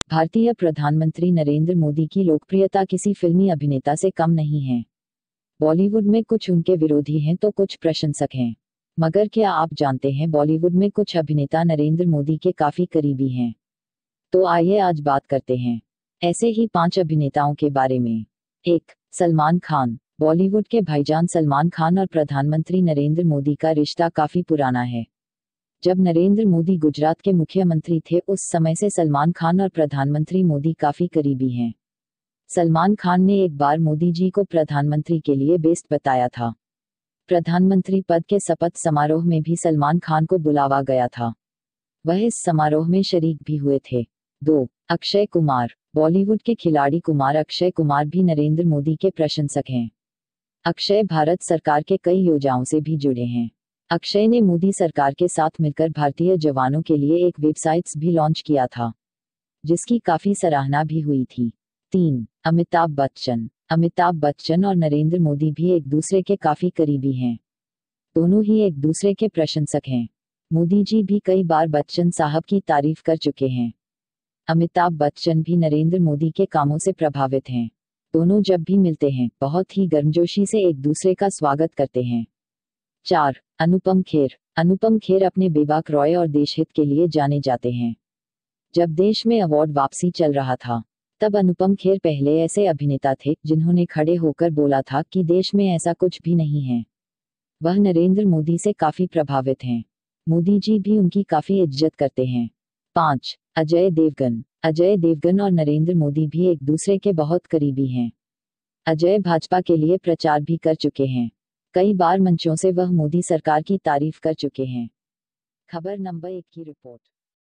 भारतीय प्रधानमंत्री नरेंद्र मोदी की लोकप्रियता किसी फिल्मी अभिनेता से कम नहीं है। बॉलीवुड में कुछ उनके विरोधी हैं तो कुछ प्रशंसक हैं। मगर क्या आप जानते हैं बॉलीवुड में कुछ अभिनेता नरेंद्र मोदी के काफी करीबी हैं। तो आइए आज बात करते हैं ऐसे ही 5 अभिनेताओं के बारे में। 1. सलमान खान। बॉलीवुड के भाईजान सलमान खान और प्रधानमंत्री नरेंद्र मोदी का रिश्ता काफी पुराना है। जब नरेंद्र मोदी गुजरात के मुख्यमंत्री थे उस समय से सलमान खान और प्रधानमंत्री मोदी काफी करीबी हैं। सलमान खान ने एक बार मोदी जी को प्रधानमंत्री के लिए बेस्ट बताया था। प्रधानमंत्री पद के शपथ समारोह में भी सलमान खान को बुलावा गया था। वह इस समारोह में शरीक भी हुए थे। 2. अक्षय कुमार। बॉलीवुड के खिलाड़ी कुमार अक्षय कुमार भी नरेंद्र मोदी के प्रशंसक हैं। अक्षय भारत सरकार के कई योजनाओं से भी जुड़े हैं। अक्षय ने मोदी सरकार के साथ मिलकर भारतीय जवानों के लिए एक वेबसाइट्स भी लॉन्च किया था, जिसकी काफी सराहना भी हुई थी। 3. अमिताभ बच्चन। अमिताभ बच्चन और नरेंद्र मोदी भी एक दूसरे के काफी करीबी हैं। दोनों ही एक दूसरे के प्रशंसक हैं। मोदी जी भी कई बार बच्चन साहब की तारीफ कर चुके हैं। अमिताभ बच्चन भी नरेंद्र मोदी के कामों से प्रभावित हैं। दोनों जब भी मिलते हैं बहुत ही गर्मजोशी से एक दूसरे का स्वागत करते हैं। 4. अनुपम खेर। अनुपम खेर अपने बेबाक रॉय और देशहित के लिए जाने जाते हैं। जब देश में अवार्ड वापसी चल रहा था तब अनुपम खेर पहले ऐसे अभिनेता थे जिन्होंने खड़े होकर बोला था कि देश में ऐसा कुछ भी नहीं है। वह नरेंद्र मोदी से काफी प्रभावित हैं। मोदी जी भी उनकी काफी इज्जत करते हैं। 5. अजय देवगन। अजय देवगन और नरेंद्र मोदी भी एक दूसरे के बहुत करीबी हैं। अजय भाजपा के लिए प्रचार भी कर चुके हैं। कई बार मंचों से वह मोदी सरकार की तारीफ कर चुके हैं। खबर नंबर 1 की रिपोर्ट।